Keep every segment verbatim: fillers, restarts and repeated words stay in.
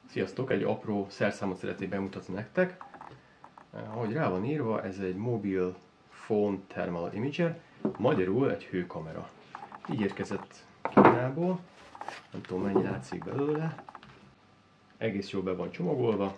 Sziasztok! Egy apró szerszámot szeretnék bemutatni nektek. Ahogy rá van írva, ez egy Mobile Phone Thermal Imager, magyarul egy hőkamera. Így érkezett Kínából, nem tudom mennyi látszik belőle. Egész jól be van csomagolva.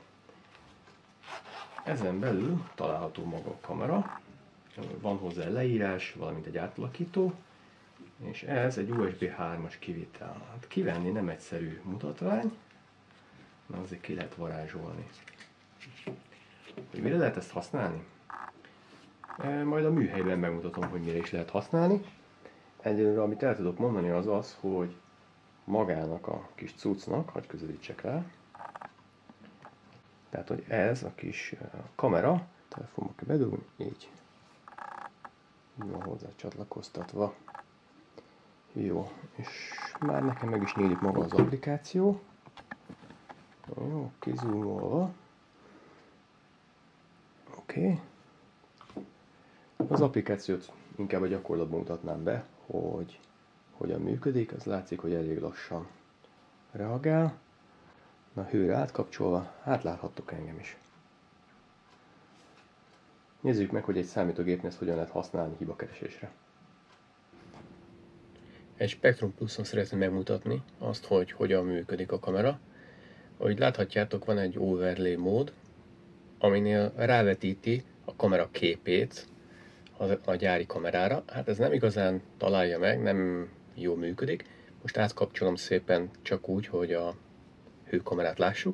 Ezen belül található maga a kamera, van hozzá leírás, valamint egy átalakító, és ez egy u es bé hármas kivitel. Hát kivenni nem egyszerű mutatvány, na azért ki lehet varázsolni. Hogy mire lehet ezt használni? E, majd a műhelyben megmutatom, hogy mire is lehet használni. Egyelőre amit el tudok mondani az az, hogy magának a kis cuccnak, hadd közelítsek rá, tehát hogy ez a kis kamera, telefonba kell bedugni, így. Így van hozzá csatlakoztatva. Jó, és már nekem meg is nyílik maga az applikáció. Jó, kizúmolva. Oké. Okay. Az applikációt inkább a gyakorlatban mutatnám be, hogy hogyan működik. Az látszik, hogy elég lassan reagál. Na, hőre átkapcsolva, hát láthattok engem is. Nézzük meg, hogy egy számítógépnél ezt hogyan lehet használni hibakeresésre. Egy Spectrum Pluson szeretném megmutatni azt, hogy hogyan működik a kamera. Ahogy láthatjátok, van egy overlay mód, aminél rávetíti a kamera képét a gyári kamerára. Hát ez nem igazán találja meg, nem jól működik. Most átkapcsolom szépen csak úgy, hogy a hőkamerát lássuk.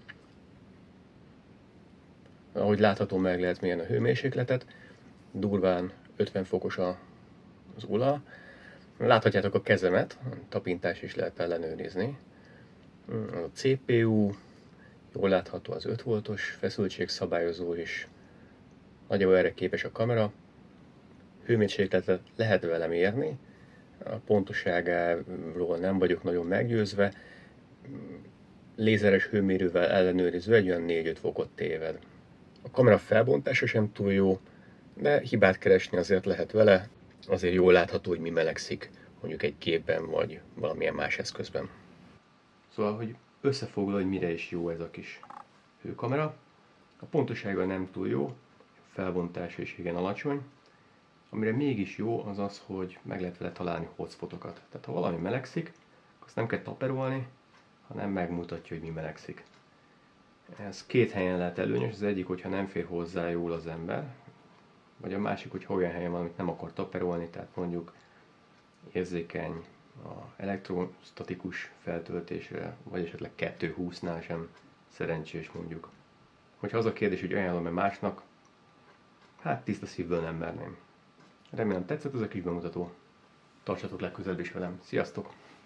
Ahogy látható, meg lehet mérni a hőmérsékletet. Durván ötven fokos az ula. Láthatjátok a kezemet, tapintás is lehet ellenőrizni. A cé pé u, jól látható az öt voltos feszültségszabályozó is. Nagyjából erre képes a kamera. Hőmérsékletet lehet vele mérni. A pontoságáról nem vagyok nagyon meggyőzve. Lézeres hőmérővel ellenőrizve egy olyan négy-öt fokot téved. A kamera felbontása sem túl jó, de hibát keresni azért lehet vele. Azért jól látható, hogy mi melegszik, mondjuk egy képben vagy valamilyen más eszközben. Szóval, hogy összefoglalva, hogy mire is jó ez a kis hőkamera. A pontosága nem túl jó, a felbontása is igen alacsony. Amire mégis jó az az, hogy meg lehet vele találni hotspotokat. Tehát ha valami melegszik, azt nem kell taperolni, hanem megmutatja, hogy mi melegszik. Ez két helyen lehet előnyös, az egyik, hogyha nem fér hozzá jól az ember, vagy a másik, hogy olyan helyen van, amit nem akar taperolni, tehát mondjuk érzékeny a elektrostatikus feltöltésre, vagy esetleg kettő húsznál sem szerencsés mondjuk. Hogyha az a kérdés, hogy ajánlom-e másnak, hát tiszta szívből nem merném. Remélem tetszett ez a kis bemutató. Tartsatok legközelebb is velem. Sziasztok!